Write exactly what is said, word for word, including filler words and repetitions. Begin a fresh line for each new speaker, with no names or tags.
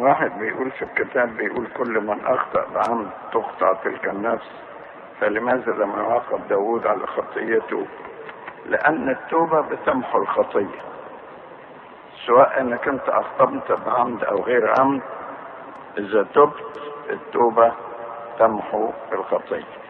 واحد بيقول في الكتاب، بيقول كل من أخطأ بعمد تقطع تلك النفس، فلماذا لم يعاقب داود على خطيته؟ لأن التوبة بتمحو الخطية، سواء أنك أنت أخطأت بعمد أو غير عمد، إذا تبت التوبة تمحو الخطية.